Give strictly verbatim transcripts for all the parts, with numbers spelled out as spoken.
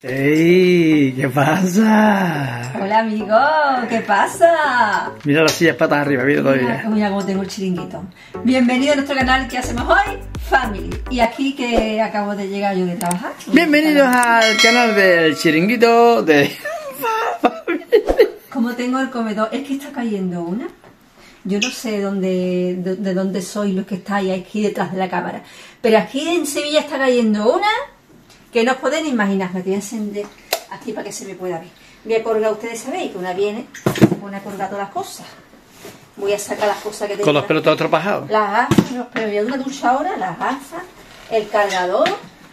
¡Ey! ¿Qué pasa? Hola amigo, ¿qué pasa? Mira las sillas patas arriba, mira todavía. Mira, mira cómo tengo el chiringuito. Bienvenido a nuestro canal que hacemos hoy, Family. Y aquí que acabo de llegar yo de trabajar. Bienvenidos al canal del chiringuito de Family. Como tengo el comedor, es que está cayendo una. Yo no sé dónde, de, de dónde sois los que estáis aquí detrás de la cámara. Pero aquí en Sevilla está cayendo una que no os podéis imaginar. Me voy a encender aquí para que se me pueda ver. Voy a colgar, ustedes sabéis que una viene, se pone a colgar todas las cosas. Voy a sacar las cosas que tengo. Con los pelos todos tropajados. Las gafas, los pelos. Voy a dar una ducha ahora, las gafas, el cargador.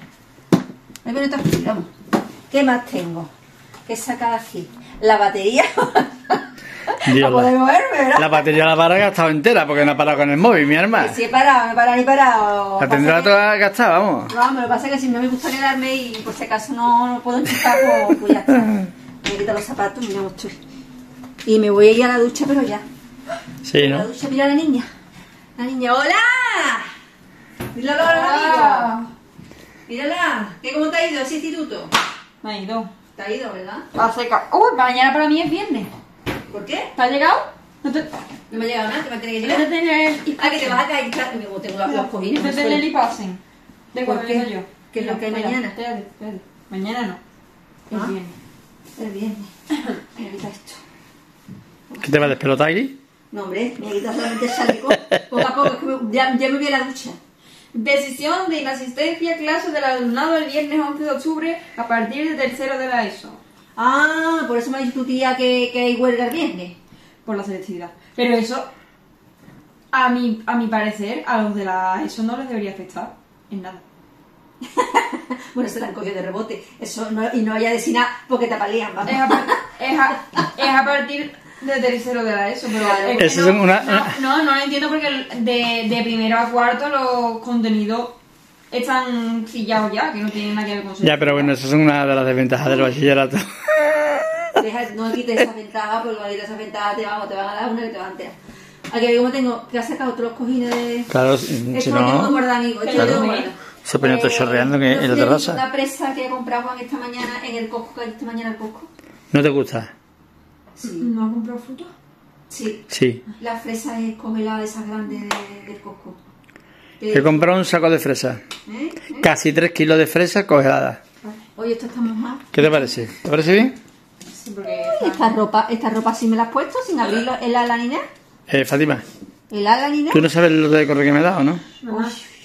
Me viene todo aquí, vamos. ¿Qué más tengo? ¿Qué sacar aquí? La batería. Dios, no puedo moverme, ¿verdad? La batería la para gastado entera porque no ha parado con el móvil, mi hermana. Que si he parado, no he parado ni parado. La tendrá toda gastada, vamos. No, me lo pasa que si no me gusta quedarme y por si acaso no, no puedo enchufar, pues, pues ya está. Me quito los zapatos, mira, estoy. Y me voy a ir a la ducha, pero ya. Sí, ¿no? A la ducha, mira a la niña. La niña, ¡hola! Dile hola a los amigos. Mírala, ¿qué cómo te ha ido ese instituto? Me ha ido. Te ha ido, ¿verdad? Va seca. Uy, mañana para mí es viernes. ¿Por qué? ¿Te ha llegado? No te... No me ha llegado nada, que me tiene que No llegar. te tener... Ah, que te vas a caer. Como tengo los, los cojines. No te tener y pasen. De ¿Por acuerdo, qué? yo. ¿Qué es lo que hay Espera, mañana? Espérate, espérate. Mañana no. Es Ah. viernes. El viernes. Me quita esto. ¿Qué te va a despelotar ahí? No, hombre, me quita solamente el chaleco. Poco a poco, es que me- ya, ya me voy a la ducha. Decisión de inasistencia a clases del alumnado el viernes once de octubre a partir de tercero de la ESO. Ah, por eso me ha dicho tu tía que, que hay huelga el viernes. Por la selectividad. Pero eso, a mi, a mi parecer, a los de la ESO no les debería afectar en nada. Bueno, se la han cogido de rebote. Eso no, y no haya decir nada porque te apalean, vamos. Es a, par- es a- es a partir de tercero de la ESO, pero Claro. es que Eso no, es una- no, no, no lo entiendo porque el- de, de primero a cuarto los contenidos están fillados ya, que no tienen nada que ver con su... Ya, pero bueno, esas son una de las desventajas del bachillerato. Deja, no quites esa ventaja porque cuando quites esa ventaja te, vamos, te van a dar una que te van a enterar. Aquí como tengo, que has sacado todos los cojines de... Claro, si Esto lo tengo no, guardado, amigo. Esto Claro. lo tengo guardado. se ponía todo chorreando que en la Una terraza. presa que he comprado Juan esta mañana en el Costco, que esta mañana al Costco. ¿No te gusta? Sí. ¿No has comprado fruta? Sí. Sí. La fresa es congelada, esas grandes de- del Costco. He comprado un saco de fresas. ¿Eh? ¿Eh? Casi tres kilos de fresas congeladas. Oye, esto está mojado. ¿Qué te parece? ¿Te parece bien? Sí, porque... Esta ropa, esta ropa sí me la has puesto sin abrirlo en la lanina. Eh, Fátima, ¿En la lanina? tú no sabes lo de correr que me he dado, ¿no? Mamá,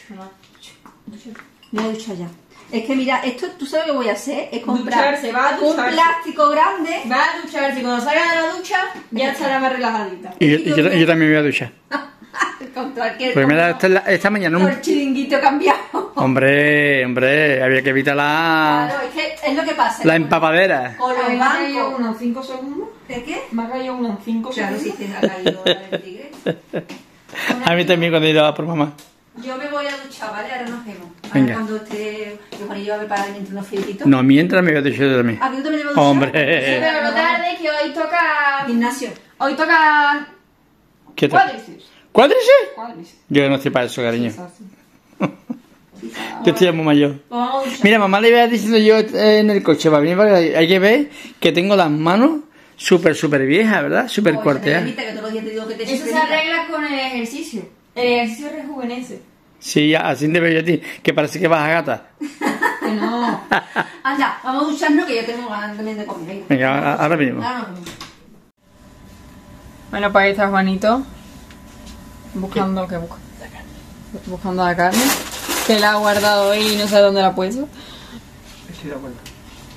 Me voy a duchar ya. Es que mira, esto, tú sabes lo que voy a hacer, es comprar Ducharse, va a un ducharse. plástico grande. va a ducharse y cuando salga de la ducha ya estará más relajadita. Y yo, y yo- y yo también me voy a duchar. Con cualquier Porque me he dado cosa. esta, esta mañana Con un... el chiringuito cambiado. Hombre, hombre, había que evitar la, Claro, es que es lo que pasa. la empapadera. Con A los mí me ha caído bancos. uno en cinco segundos. ¿De qué? Me ha caído uno en cinco Claro, si segundos. te ha caído el tigre. A mí también cuando he ido a por mamá. Yo me voy a duchar, ¿vale? Ahora nos vemos. Ahora Venga. cuando esté... Yo Juan y yo a preparar entre unos frititos. No, mientras me voy a duchar yo también. ¿A que tú también te vas a duchar? Hombre. Pero no tarde que hoy toca... Gimnasio. Hoy toca... ¿Qué tal? Cuádriceps. ¿Cuádriceps? Cuádriceps. Yo no estoy para eso, cariño. Sí, Yo estoy muy mayor. Pues vamos a duchar. Mira, mamá le iba diciendo yo eh, en el coche, para venir, para que hay que ver que tengo las manos súper, súper viejas, ¿verdad? Súper Oye, cuarteadas. Benita, que todos los días te digo que te Eso se siempre diga. arregla con el ejercicio. El ejercicio rejuvenece. Sí, así te veo yo a ti, que parece que vas a gata. Que no. Anda, vamos a ducharnos que yo tengo ganas también de comer. Venga. Venga, a- ahora mismo. Ahora nos vemos. Bueno, pues ahí está Juanito. Buscando, ¿qué busca? Buscando la carne. Que la ha guardado hoy y no sé dónde la ha puesto. Estoy de acuerdo.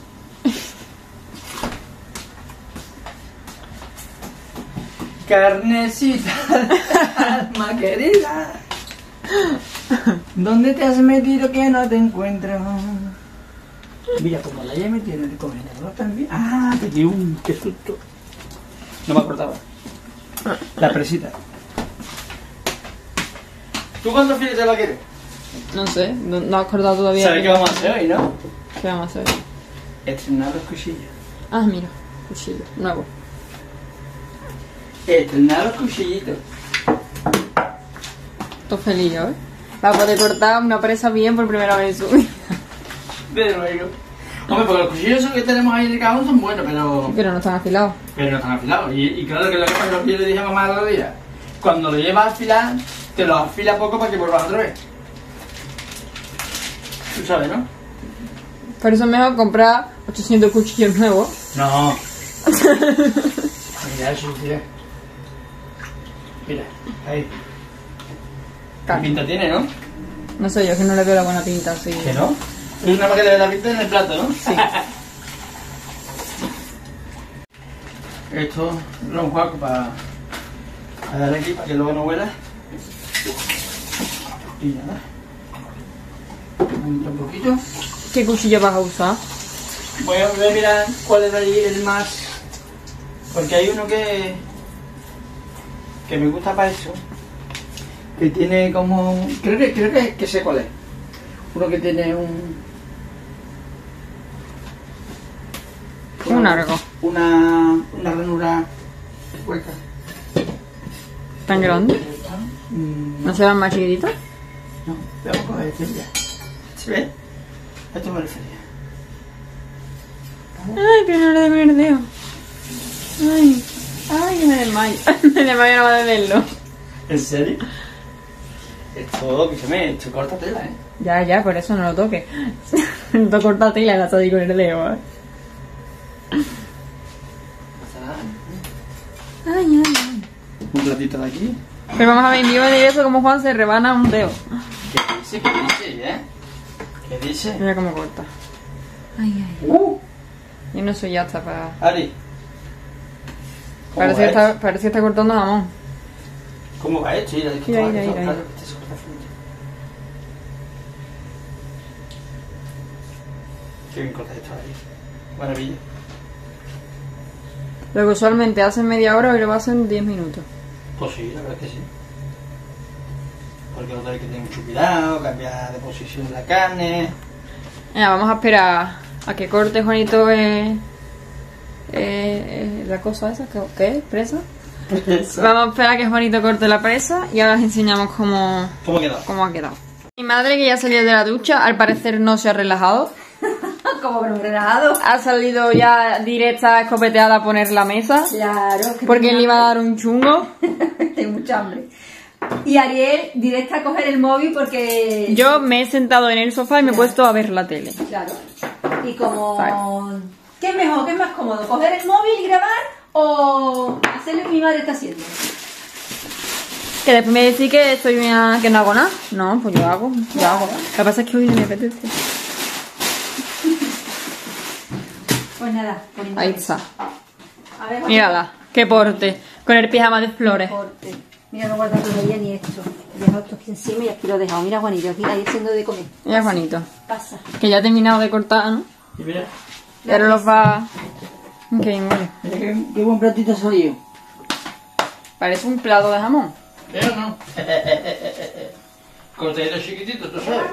Carnecita, alma querida, ¿dónde te has metido que no te encuentro? Mira, como la haya metido en el congelador también. Ah, te di un, qué susto. No me acordaba. La presita. ¿Tú cuántos filetes la quieres? No sé, no, no has acordado todavía. ¿Sabes qué vamos a hacer hoy, no? ¿Qué vamos a hacer? Estrenar los cuchillos. Ah, mira, cuchillo, nuevo. Estrenar los cuchillitos. Estoy feliz, ¿eh? Va a poder cortar una presa bien por primera vez en su vida. De luego. Hombre, porque los cuchillos esos que tenemos ahí en el cajón son buenos, pero... Pero no están afilados. Pero no están afilados. Y, y claro que lo que pasa es lo que yo le dije a mamá el otro día. Cuando lo llevas a afilar, te lo afila poco para que vuelvas otra vez. Tú sabes, ¿no? Por eso es mejor comprar ochocientos cuchillos nuevos. No. Mira eso, tío. Mira, ahí. ¿Qué Claro. pinta tiene, no? No sé, yo es que no le veo la buena pinta así. ¿Que no? Tú nada más que le ves la pinta en el plato, ¿no? Sí. Esto lo enjuago para, para darle aquí, para que luego no huela. Y nada. Un poquito. ¿Qué cuchillo vas a usar? Voy a, voy a mirar cuál es ahí el más... Porque hay uno que... que me gusta para eso. Que tiene como... Creo que, creo que, que sé cuál es. Uno que tiene un... Un largo. Una... una ranura hueca. ¿Tan grande? Mm, ¿No se van más chiquititos? No, vamos a coger este ya. ¿Se ve? A esto me refería. Ay, que no le verdeo. Ay, ay, que me desmayo. Me desmayo nada más de verlo. ¿En serio? Esto, escúchame, esto corta tela, ¿eh? Ya, ya, por eso no lo toques. No corta tela la está ahí con el dedo, ¿eh? Ay, ay, ay. Un platito de aquí. Pero vamos a ver en vivo de eso como Juan se rebana un dedo. ¿Qué dice? ¿Qué dice, eh? ¿Qué dice? Mira cómo corta. Ay, ay. Uh, Yo no soy hasta para... Ari. ¿Cómo Parece va que, está, esto? parece que está cortando jamón. ¿Cómo va esto? Mira, es que Mira, esto- mira, esto- mira, claro, mira. este se corta frente. Qué bien corta esto, Ari. Maravilla. Lo que usualmente hace media hora y lo va a hacer en diez minutos. Pues sí, la verdad es que sí. Porque no hay que tener mucho cuidado, cambiar de posición la carne. Venga, vamos a esperar a que corte Juanito eh, eh, eh, la cosa esa. ¿Qué, qué es? ¿Presa? Vamos a esperar a que Juanito corte la presa y ahora os enseñamos cómo, ¿Cómo ha quedado? cómo ha quedado. Mi madre, que ya salió de la ducha, al parecer no se ha relajado. Como que no relajado. Ha salido ya directa, escopeteada a poner la mesa. Claro. que Porque tengo le iba a dar hambre. un chungo. Tengo mucha hambre. Y Ariel, directa a coger el móvil porque... Yo me he sentado en el sofá y me he puesto a ver la tele. Claro. Y como... Vale. ¿Qué es mejor? ¿Qué es más cómodo? ¿Coger el móvil y grabar o hacer lo que mi madre está haciendo? Que después me decís que estoy una- que no hago nada. No, pues yo hago, yo hago. Lo que pasa es que hoy no me apetece. Pues nada, poniendo Ahí eso. está. A ver, Mírala, qué porte. Con el pijama de flores. corte. Mira, no guarda todavía ni esto. He dejado esto aquí encima y aquí lo he dejado. Mira, Juanito, aquí ahí haciendo de comer. Mira, Juanito. Pasa. Que ya ha terminado de cortar, ¿no? Y mira, Y ahora los va... Qué bien huele. mira qué, qué buen platito ha salido. Parece un plato de jamón. Pero no. Cortadito chiquitito, tú sabes.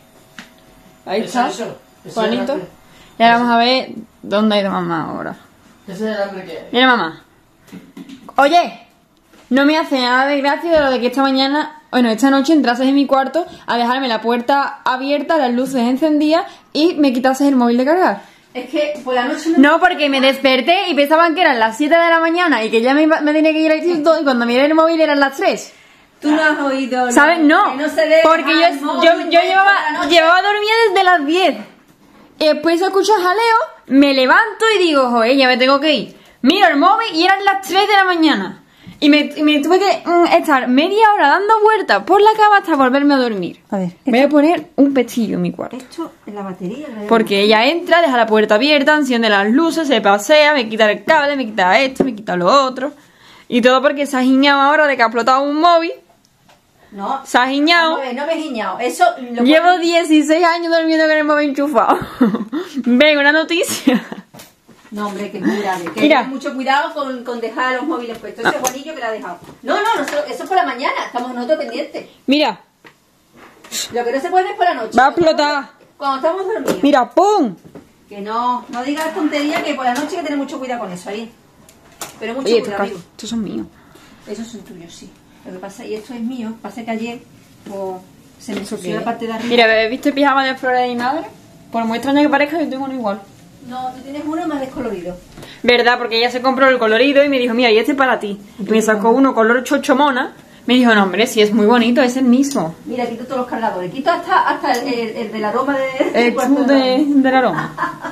Ahí Eso, está. eso. Ese es Juanito. el hambre. Y ahora vamos a ver dónde ha ido mamá ahora. Ese es el hambre que hay. Mira, mamá. Oye, no me hace nada de gracia de lo de que esta mañana, bueno, esta noche entrases en mi cuarto a dejarme la puerta abierta, las luces encendidas y me quitases el móvil de cargar. Es que por la noche no... No, porque me desperté y pensaban que eran las siete de la mañana y que ya me, iba- me tenía que ir al instituto y cuando miré el móvil eran las tres. Tú no has oído... ¿no? ¿Sabes? No, Que no se deja porque yo, el móvil yo, yo puesto por la llevaba, noche. llevaba dormida desde las diez. Y después escucho jaleo, me levanto y digo, joder, ya me tengo que ir. Miro el móvil y eran las tres de la mañana. Y me, y me tuve que mm, estar media hora dando vueltas por la cama hasta volverme a dormir. A ver, Voy a poner un pestillo en mi cuarto. esto en la batería... ¿no? Porque ella entra, deja la puerta abierta, enciende las luces, se pasea, me quita el cable, me quita esto, me quita lo otro. Y todo porque se ha giñado ahora de que ha explotado un móvil. No, Se ha giñado. no, me- no me he giñado. Eso lo Llevo puedes- dieciséis años durmiendo con el móvil enchufado. Venga, una noticia. No, hombre, que es muy grave. Que Mira. ten mucho cuidado con, con dejar los móviles puestos. Ese Juanillo que lo ha dejado. No, no, nosotros- eso es por la mañana. Estamos nosotros pendientes. Mira, Lo que no se puede es por la noche. va a explotar. Cuando estamos dormidos. Mira, ¡pum! Que no, no digas tontería que por la noche hay que tener mucho cuidado con eso, ahí. Pero mucho Oye, estos, cuidado, ca- amigo. estos son míos. Esos son tuyos, sí. Lo que pasa, y esto es mío, pasa que ayer pues, se me ¿Eso ensució qué la es? parte de arriba. Mira, ¿habéis visto el pijama de flores de mi madre? Por muy extraño que parezca, yo tengo uno igual. No, tú tienes uno más descolorido. ¿Verdad? Porque ella se compró el colorido y me dijo, mira, y este para ti. Y me sacó uno color chochomona. Me dijo, no, hombre, si es muy bonito, es el mismo. Mira, quito todos los cargadores. Quito hasta, hasta el, el, el del aroma de... El club de, del aroma.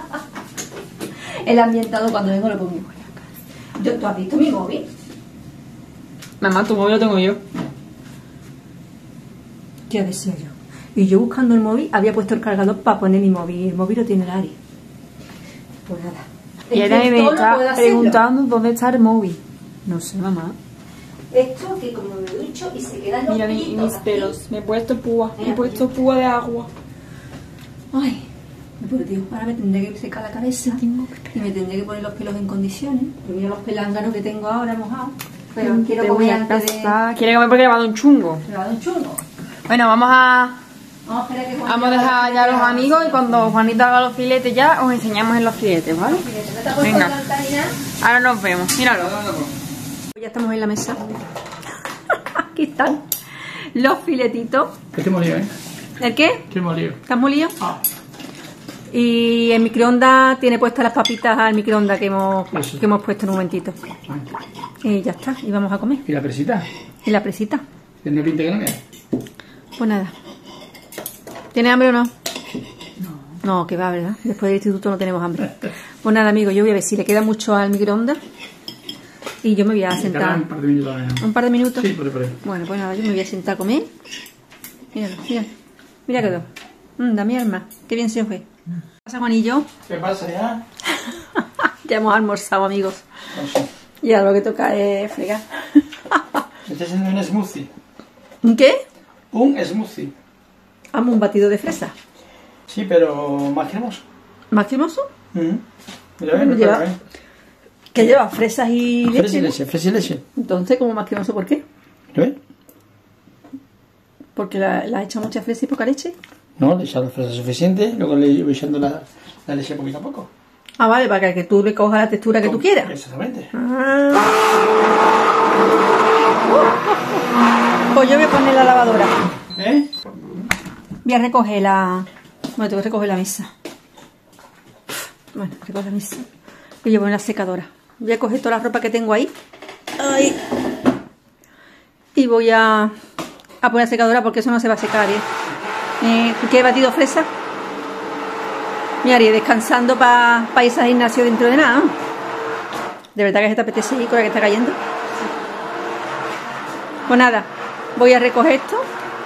El ambientado cuando vengo lo pongo igual. Yo, ¿tú has visto mi móvil? Mamá, tu móvil lo tengo yo. ¿Qué decía yo? Y yo buscando el móvil, había puesto el cargador para poner mi móvil. Y el móvil lo tiene el Ari. Pues nada. Y Es ahora que me todo no está puedo hacerlo. preguntando dónde está el móvil. No sé, mamá. Esto que como me ducho y se quedan los Mira mi- pelitos mis aquí. pelos. Me he puesto púa. Me he Mira, puesto púa de agua. Ay, por Dios, ahora me tendré que secar la cabeza y me tendré que poner los pelos en condiciones. Pues mira los pelánganos que tengo ahora mojados. Pero quiero Te voy comer a antes de... casar. ¿Quieres comer porque he grabado un chungo? Me va a dar un chungo. Bueno, vamos a... Vamos a esperar que Juan Vamos a dejar ya a los amigos y cuando Juanito haga los filetes ya os enseñamos en los filetes, ¿vale? Venga. Ahora nos vemos. Míralo. Ya estamos en la mesa. Aquí están los filetitos. Que te molido, ¿eh? ¿El qué? Te molido. ¿Estás molido? Ah, Y el microondas tiene puestas las papitas al microondas que hemos, Eso. que hemos puesto en un momentito. Y ya está, y vamos a comer. ¿y la presita? Y la presita. ¿Tiene pinta que no queda? Pues nada. ¿Tienes hambre o no? No, que va, ¿verdad? Después del instituto no tenemos hambre. Pues nada, amigos, yo voy a ver si le queda mucho al microondas. Y yo me voy a Tarda sentar. un par de minutos. ¿eh? ¿Un par de minutos? Sí, por ahí, por ahí. Bueno, pues nada, yo me voy a sentar a comer. Míralo, mira. Mira quedó. Mmm, da mi alma. Qué bien se fue. ¿Qué pasa, Juanillo? ¿Qué pasa ya? Ya hemos almorzado, amigos. No sé. Y ahora lo que toca es fregar. Me estoy haciendo un smoothie. ¿Un qué? Un smoothie. Amo un batido de fresa. Sí, pero más cremoso. ¿Más cremoso? Mm. Mira, ven, Lleva- mira, ven. Que lleva fresas y leche. Fresa y ¿no? leche, fresa y leche. Entonces, ¿cómo más cremoso? ¿Por qué? ¿Lo ves? Porque la, la ha hecho mucha fresa y poca leche. No, le he echado la fresa suficiente, luego le voy echando la, la leche poquito a poco. Ah, vale, para que tú le cojas la textura que tú quieras. Exactamente. Ah. Pues yo voy a poner la lavadora. ¿Eh? Voy a recoger la... Bueno, tengo que recoger la mesa. Bueno, recoger la mesa. Voy a poner la secadora. Voy a coger toda la ropa que tengo ahí. Ay. Y voy a, a poner la secadora porque eso no se va a secar, ¿eh? Eh, ¿Tú quieres batido fresa? Mira, Ari, descansando para pa irse al gimnasio dentro de nada, ¿no? De verdad que se te apetece ir con la que está cayendo. Pues nada, voy a recoger esto.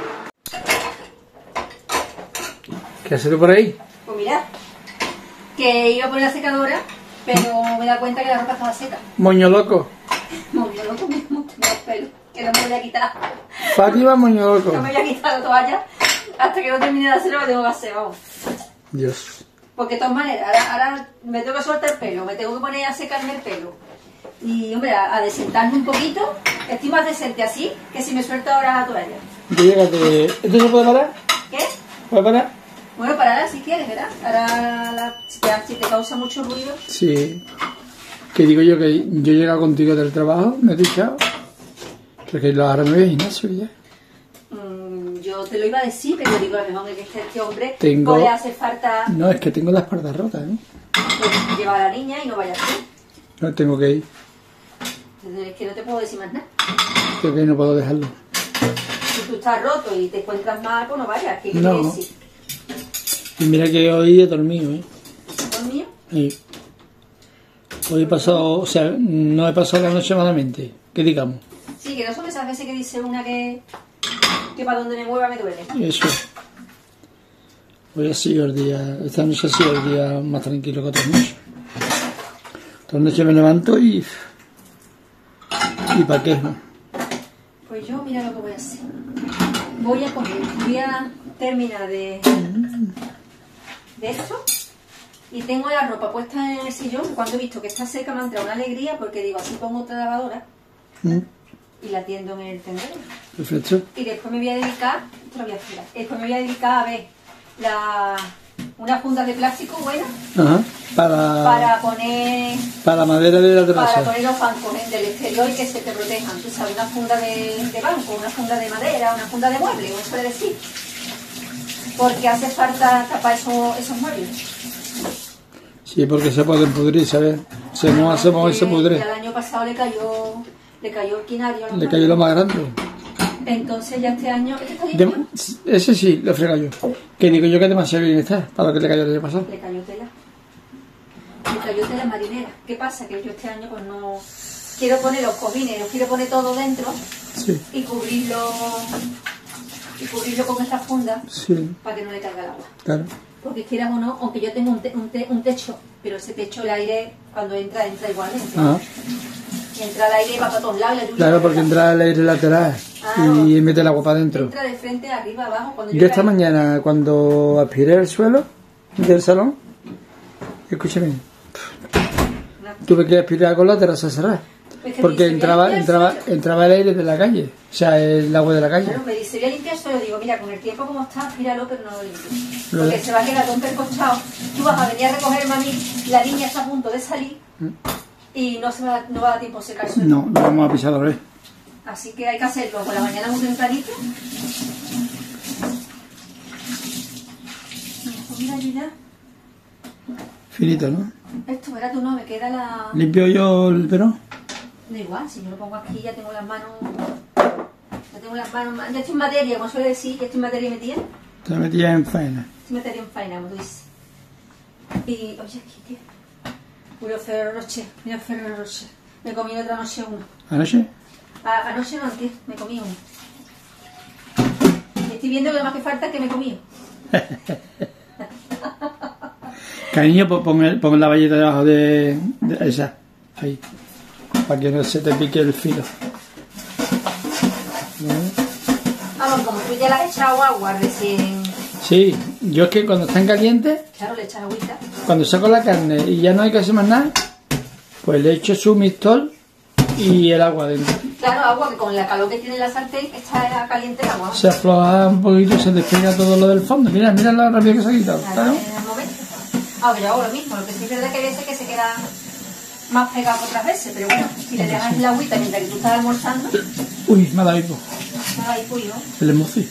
¿Qué haces tú por ahí? Pues mira, que iba a poner la secadora, pero me da cuenta que la ropa estaba seca. Moño loco. Movió loco mismo, tengo los pelos, que no me voy a quitar. Fátima, moño loco. No me voy a quitar la toalla hasta que no termine de hacer lo que tengo que hacer, vamos. Dios. Porque de todas maneras, ahora, ahora me tengo que soltar el pelo, me tengo que poner a secarme el pelo. Y hombre, a, a desentarme un poquito, estoy más decente así que si me suelto ahora la toalla. Ya llegaste. ¿Esto se puede parar? ¿Qué? ¿Puede parar? Bueno, parará si quieres, ¿verdad? Ahora la, si, te, si te causa mucho ruido. Sí. Que digo yo que yo he llegado contigo del trabajo, me he dicho. Porque ahora me voy al gimnasio ya. Mm, yo te lo iba a decir, pero digo, a lo mejor que este, este hombre Tengo- no le hace falta No, es que tengo la espalda rota, ¿eh? pues, llevar a la niña y no vaya tú. No tengo que ir. Es que no te puedo decir más nada. Creo que no puedo dejarlo. Si tú estás roto y te encuentras mal, pues no vayas. ¿Qué No. quieres decir? Y mira que hoy he dormido, ¿eh? ¿Con mío? Y hoy he pasado, o sea, no he pasado la noche malamente, que digamos. Sí, que no son esas veces que dice una que, que para donde me mueva me duele. Eso. Hoy ha sido el día, esta noche ha sido el día más tranquilo que otras noches. Otras noches me levanto y... ¿Y para qué? ¿No? Pues yo, mira lo que voy a hacer. Voy a comer, voy a terminar de, de esto. Y tengo la ropa puesta en el sillón. Cuando he visto que está seca me ha entrado una alegría porque digo, así pongo otra lavadora ¿Mm? y la tiendo en el tendedero. Perfecto. Y después me voy a dedicar, esto lo voy a hacer, después me voy a dedicar a ver la, una funda de plástico buena Ajá. Para, para poner para la madera de la para terraza. poner los bancos en del exterior y que se te protejan. Tú sabes, una funda de, de banco, una funda de madera, una funda de mueble, como suele decir. porque hace falta tapar esos, esos muebles. Sí, porque se pueden pudrir, ¿sabes? Si no hacemos eso, se pudre. El año pasado le cayó, le cayó el quinario. Le cayó lo más grande. Entonces ya este año... ¿Este está De, limpio? ese sí, lo frega yo. Que digo yo que demasiado bien está, para lo que le cayó el año pasado. Le cayó tela. Le cayó tela marinera. ¿Qué pasa? Que yo este año pues no... Quiero poner los cojines, los quiero poner todo dentro Sí. y cubrirlo y cubrirlo con esta funda Sí, para que no le caiga el agua. claro. Porque quieras o no, aunque yo tengo un, te- un, te- un techo, pero ese techo el aire cuando entra, entra igualmente. Ajá. Y entra el aire y va para todos lados. y la lluvia Claro, va porque para- entra el aire lateral y mete el agua para adentro. Entra de frente, arriba, abajo. Cuando Yo esta caigo- mañana, cuando aspiré el suelo del salón, escúchame, tuve que aspirar con la terraza cerrada. Es que Porque dice, entraba, "Voy a entraba, limpiar el suelo". entraba el aire de la calle, o sea, el agua de la calle. Claro, me dice, voy a limpiar el suelo. Digo, mira, con el tiempo como está, aspíralo, pero no lo limpies. Lo Porque de- se va a quedar todo percochado. Tú vas a venir a recogerme a mí, la niña está a punto de salir y no, se va, no va a dar tiempo a secar el suelo. No, no vamos a pisar la vez. Así que hay que hacerlo por la mañana muy tempranito. Pues mira, yo ya. Finito, ¿no? Esto, verás tú, no, me queda la... Limpio yo el perón. Da igual, si yo lo pongo aquí ya tengo las manos... Ya tengo las manos... Ya estoy en materia, como suele decir, ya estoy en materia metida. Te metías en faena. Estoy en materia en faena, como tú dices. Y, oye, aquí, tío. Mira Ferrero Rocher, mira Ferrero Rocher. Me comí otra noche uno. ¿Anoche? A, anoche no, antes, me comí uno. Y estoy viendo que lo más que falta es que me comí. Cariño, pon, pon el- pon la valleta debajo de, de esa. Ahí. Para que no se te pique el filo. Vamos, como tú ya le has echado agua recién... Sí, yo es que cuando están calientes, Claro, le echas agüita. cuando saco la carne y ya no hay que hacer más nada, pues le echo su mistol y el agua dentro. Claro, agua que con la calor que tiene la sartén está caliente el agua. Se afloja un poquito y se despega todo lo del fondo. Mira, mira lo rápido que se ha quitado. Claro, Claro. en el momento. Aunque yo hago lo mismo, lo que sí es verdad que hay veces que se queda más pegado que otras veces, pero bueno, si le dejas la agüita mientras que tú estás almorzando, Uy, me ha dado hipo. pues ahí fui yo. El emoci.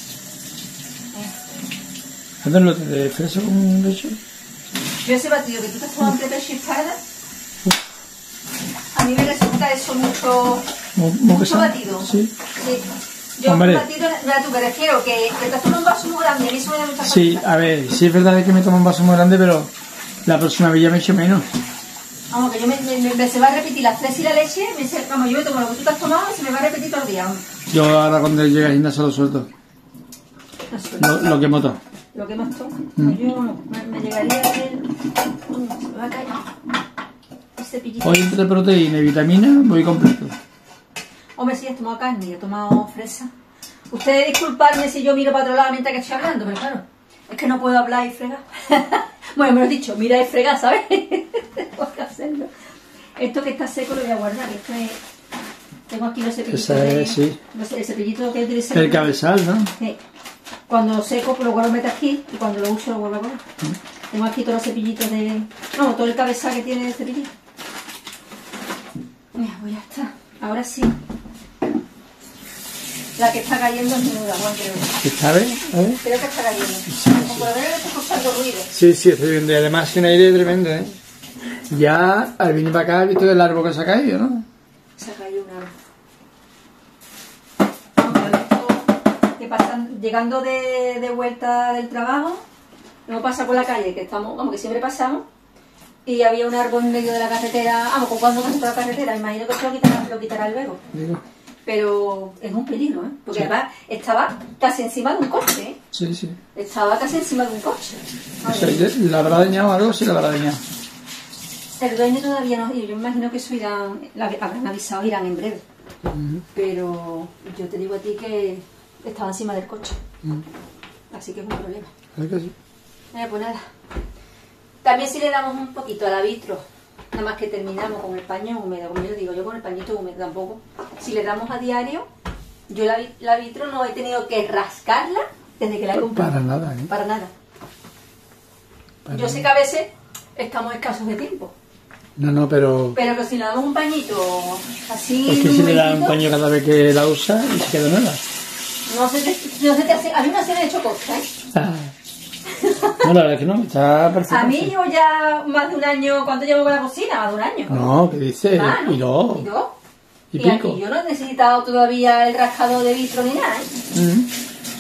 ¿Hacerlo de fresa con leche? Yo ese batido que tú te has tomado entre pecho y espalda, a mí me resulta eso mucho, Mu- mu mucho pesado. batido. Sí. Sí. Yo Hombre. un batido, mira tú, me refiero que, que te has tomado un vaso muy grande, a mí eso me da mucha Sí, falta. a ver, sí es verdad que me tomo un vaso muy grande, pero la próxima vez ya me echo menos. Vamos, que yo me, me- me- se va a repetir las tres y la leche, me, se- vamos, yo me tomo lo que tú te has tomado y se me va a repetir todo el día. vamos. Yo ahora cuando llegue al gimnasio lo suelto. No sé. Lo, lo que moto. Lo que más tomo. Yo no, me, me llegaría el... Uy, se me va a caer. El cepillito. Hoy entre proteína y vitamina voy completo. Hombre, sí, he tomado carne y he tomado fresa. Ustedes disculparme si yo miro para otro lado mientras que estoy hablando, pero claro, es que no puedo hablar y fregar. Bueno, me lo he dicho, mira y fregar, ¿sabes? Tengo que hacerlo. Esto que está seco lo voy a guardar. Esto es... Tengo aquí los cepillitos Esa de... es, sí. los- el cepillito que utilicé. El cabezal, ¿no? Sí. Cuando lo seco, pues lo vuelvo a meter aquí y cuando lo uso lo vuelvo a poner. Tengo aquí todos los cepillitos de... No, todo el cabezal que tiene el cepillito. Mira, pues ya está. Ahora sí. La que está cayendo es menuda, Juan, creo. ¿Está bien? A ver. Creo que está cayendo. Como por lo menos estoy escuchando ruido. Sí, sí, estoy viendo. Y además un aire tremendo, ¿eh? Ya al venir para acá he visto el árbol que se ha caído, ¿no? Se ha caído un árbol. Vamos, he visto que pasan, llegando de, de vuelta del trabajo, hemos pasado por la calle, que estamos, vamos, que siempre pasamos, y había un árbol en medio de la carretera, vamos, con cuando casi toda la carretera, imagino que esto lo quitará, lo quitará luego. Digo. Pero es un peligro, ¿eh? Porque además estaba casi encima de un coche, ¿eh? Sí, sí. Estaba casi encima de un coche. O sea, ¿la habrá dañado algo? Sí, la habrá dañado. El dueño todavía no, yo me imagino que eso irán, la- habrán avisado, irán en breve. Pero yo te digo a ti que estaba encima del coche. Así que es un problema. ¿Verdad que sí? Eh, pues nada. También si le damos un poquito al arbitro, nada más que terminamos con el paño húmedo, como yo digo, yo con el pañito húmedo tampoco. Si le damos a diario, yo la, vi- la vitro no he tenido que rascarla desde que la he comprado. Para nada, ¿eh? Para nada. Para Yo sé que a veces estamos escasos de tiempo, No, no, pero... pero que si le damos un pañito así... Es que si le da un momentito, paño cada vez que la usa y se queda nueva. No se te, no se te hace... A mí no se me ha hecho costa, ¿eh? Ah, No, la verdad es que no, está perfecto. A mí llevo ya más de un año. ¿Cuánto llevo con la cocina? Más de un año. No, ¿qué dices? Ah, ¿no? Y dos. ¿Y dos? Y Y, pico. aquí yo no he necesitado todavía el rascador de vitro ni nada, ¿eh? Mm.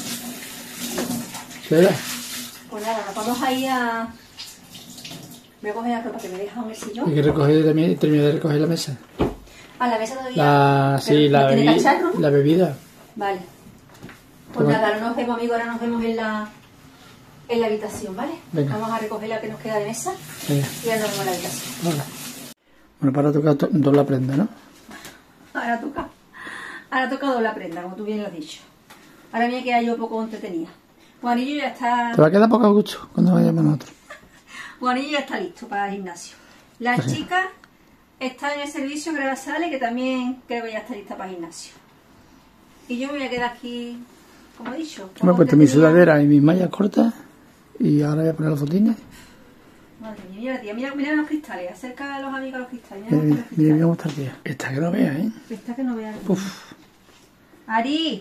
Espera. Pues nada, nos vamos a ir a... Voy a coger la ropa que me dejan en el sillón. Hay que recoger también, terminar de recoger la mesa. A la mesa todavía. La, sí, Pero, la, ¿no tiene bebi- cacharro? la bebida. Vale. Pues Toma. nada, ahora nos vemos, amigos, ahora nos vemos en la, en la habitación, ¿vale? Venga. Vamos a recoger la que nos queda de mesa Venga, y ahora nos vemos en la habitación. ahora. Bueno, para tocar to- doble prenda, ¿no? Ahora toca. Ahora toca doble prenda, como tú bien lo has dicho. Ahora me queda yo poco entretenida. Juanillo ya está. Te va a quedar poco a gusto cuando vayamos nosotros. Juanillo ya está listo para el gimnasio. La Pues sí. chica está en el servicio que ahora sale, que también creo que ya está lista para el gimnasio. Y yo me voy a quedar aquí, como he dicho. Yo me he puesto mi sudadera y mis mallas cortas y ahora voy a poner los botines. Madre mía, mira, tía, mira, mira los cristales, acerca a los amigos a los cristales. Mira, Mira, mira, mira, mira cómo está el día. Esta que no veas, ¿eh? Esta que no veas. Uf. Ari.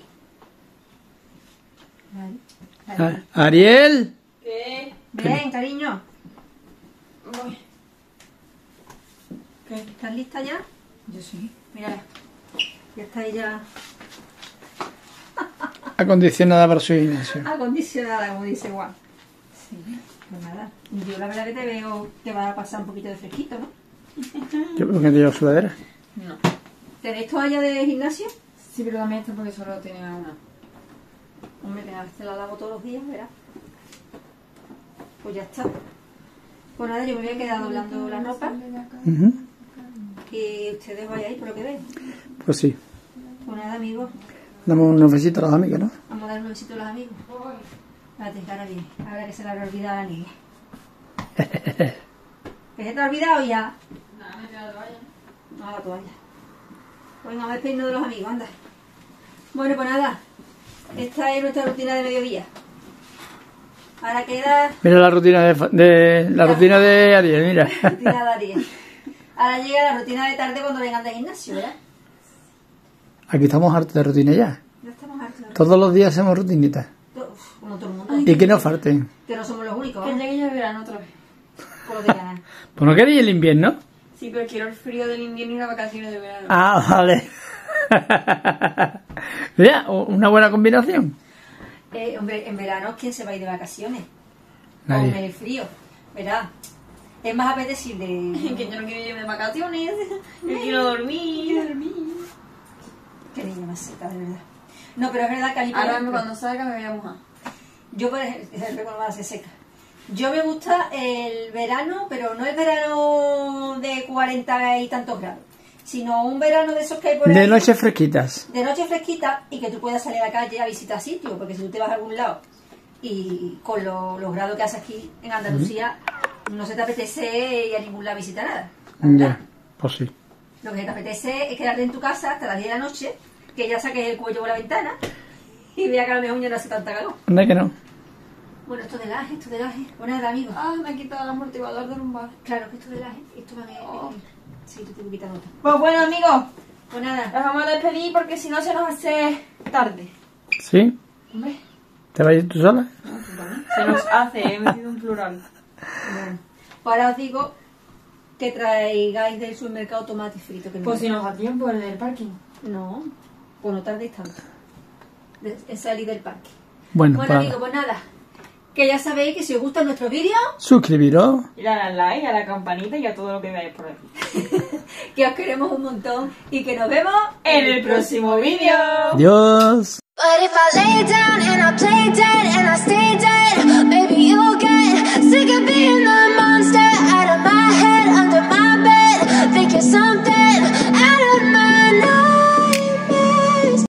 Ari. Ari. Ah, Ariel. ¿Qué? Ven, cariño. Voy. ¿Qué? ¿Estás lista ya? Yo sí. Mírala. Ya está ella Acondicionada para su gimnasio. acondicionada, como dice Juan. Sí, pues nada. Yo la verdad que te veo que va a pasar un poquito de fresquito, ¿no? Yo porque te llevo sudadera. No. ¿Tenéis toalla de gimnasio? Sí, pero dame esta porque solo tenía una. Hombre, que te la lavo todos los días, verás. Pues ya está. Pues nada, yo me voy a quedar doblando la ropa Ujú. y ustedes vayan ahí por lo que ven. Pues sí. Pues nada, amigos. Damos unos besitos a las amigas, ¿no? Vamos a dar un besito a los amigos. Espérate, que ahora viene. Ahora que se le habrá olvidado a la niña. ¿Que se te ha olvidado ya? Nada, me queda la toalla. No, la toalla. Venga, vamos a despedirnos de los amigos, anda. Bueno, pues nada. Esta es nuestra rutina de mediodía. Ahora queda Mira la rutina de, fa- de la rutina de Ariel, mira. la rutina de Ariel. Ahora llega la rutina de tarde cuando vengan del gimnasio, ¿verdad? Aquí estamos hartos de rutina ya. Ya estamos hartos. de Todos los días hacemos rutinitas. rutina. Uf, como todo el mundo. Y que no falten. Que no somos los únicos, Que ¿eh? llegue ya el verano otra vez. Por lo que ganan. Pues no queréis el invierno. Sí, pero quiero el frío del invierno y las vacaciones de verano. Ah, vale. Mira, una buena combinación. Eh, hombre, en verano, ¿quién se va a ir de vacaciones? Con Nadie. el frío, ¿verdad? Es más apetecible. Que yo no quiero irme de vacaciones. Yo quiero dormir. Qué niña más seca, de verdad. No, pero es verdad que a mí, por Ahora ejemplo, cuando salga me voy a mojar. yo, por ejemplo, el cuando va a ser seca. Yo me gusta el verano, pero no el verano de cuarenta y tantos grados, sino un verano de esos que hay por ahí. De noches fresquitas. De noche fresquita y que tú puedas salir a la calle a visitar sitios, porque si tú te vas a algún lado y con lo- los grados que hace aquí en Andalucía, no se te apetece ir a ningún lado a visitar nada. ¿verdad? Ya, pues sí. Lo que te apetece es quedarte en tu casa hasta las diez de la noche, que ya saques el cuello por la ventana y vea que a lo mejor ya no hace tanta calor. Anda que no. Bueno, esto de laje, esto de laje. Bueno, nada, amigos. Ah, me he quitado el amortiguador de lumbar. Claro que esto de laje, esto va a Oh. sí, te tengo que quitar otra. Pues bueno, amigos, Pues nada, nos vamos a despedir porque si no se nos hace tarde. ¿Sí? Hombre, ¿Te vas a ir tú sola? se nos hace, he metido un plural. bueno. Pues ahora os digo que traigáis del supermercado tomate frito. Que no Pues si nos da tiempo en el parking. No, pues no tardéis tanto de- en salir del parque. Bueno, Bueno, pues amigos, pues nada. Que ya sabéis que si os gustan nuestros vídeos, suscribiros. Y le dan like a la campanita y a todo lo que veáis por aquí. que os queremos un montón y que nos vemos En el próximo vídeo. Adiós. But if I lay down and I play dead and I stay